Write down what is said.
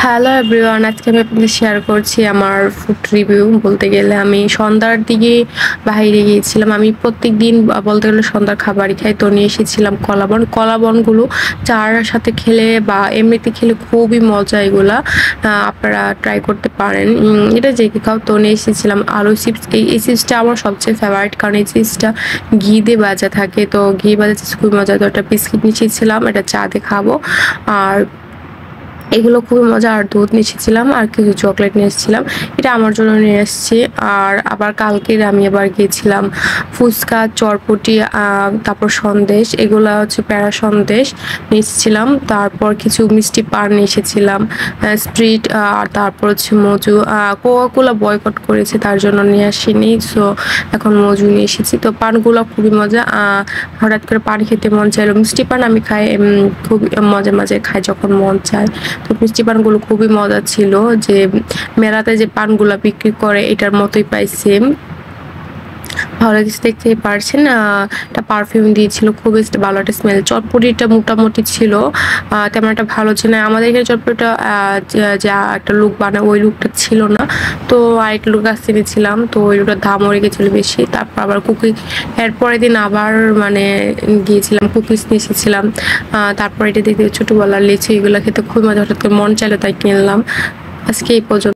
Hello everyone, আজকে আমি আপনাদের শেয়ার করছি আমার ফুড রিভিউ। বলতে গেলে আমি সন্ধ্যার দিকে বাইরে গিয়েছিলাম। আমি প্রত্যেকদিন বলতে গেলে সন্ধ্যার খাবারই খাই। তো নিয়ে এসেছিলাম কলাবন। কলাবনগুলো চার সাথে খেলে বা এমনিতে খেলে খুবই মজা। এগুলা আপনারা ট্রাই করতে পারেন। এটা যে কি খাও। তো নিয়ে এসেছিলাম আলু চিপস। এই চিপসটা আমার সবচেয়ে ফেভারিট, কারণ এই চিপসটা ঘি দিয়ে ভাজা থাকে। তো ঘি ভাজা চিপস খুবই মজা। তো একটা বিস্কিট নিয়ে এসেছিলাম, এটা চা দিয়ে খাবো। আর এগুলো খুবই মজা। আর দুধ নিয়ে এসেছিলাম আর কিছু চকলেট নিয়ে এসেছিলাম। এটা আমার জন্য নিয়ে এসেছি। আর আবার কালকের আমি আবার গিয়েছিলাম ফুচকা, চটপটি, তারপর সন্দেশ, এগুলা হচ্ছে প্যারা সন্দেশ নিয়ে এসেছিলাম। তারপর কিছু মিষ্টি পান নিয়ে এসেছিলাম, স্প্রিট, আর তারপর হচ্ছে মজু। কোকাকোলা বয়কট করেছে, তার জন্য নিয়ে আসিনি। সো এখন মজু নিয়ে এসেছি। তো পানগুলো খুবই মজা। হঠাৎ করে পান খেতে মন চাইলো। মিষ্টি পান আমি খাই, খুব মাঝে মাঝে খাই যখন মন চায়। তো মিষ্টি পানগুলো খুবই মজা ছিল। যে মেলাতে যে পানগুলা বিক্রি করে এটার মতোই পাই, সেম। ভালো লাগছে, দেখতেই পারছেন। একটা পারফিউম দিয়েছিল, খুবই ভালো একটা স্মেল। চটপটিটা মোটামুটি ছিল, তেমন একটা ভালো ছিল না। আমাদের এখানে চটপটিটা যা একটা লুক বানায় ওই লুকটা ছিল না। তো আরেকটা লুক আসতে নিয়েছিলাম, তো ওই লুকটার দামও রেখেছিল বেশি। তারপর আবার কুকিজ, এরপরের দিন আবার মানে গিয়েছিলাম, কুকিজ নিয়ে এসেছিলাম। তারপর এটা দেখতে ছোটোবেলার লিচি, এগুলো খেতে খুবই মজা। হঠাৎ করে মন চাইলো তাই কিনলাম। আজকে এই পর্যন্ত।